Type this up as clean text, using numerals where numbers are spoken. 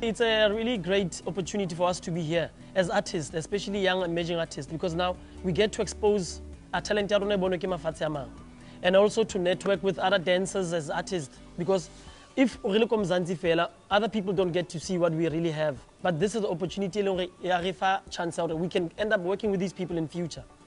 It's a really great opportunity for us to be here as artists, especially young emerging artists, because now we get to expose our talent and also to network with other dancers as artists, because if other people don't get to see what we really have. But this is the opportunity chance out we can end up working with these people in future.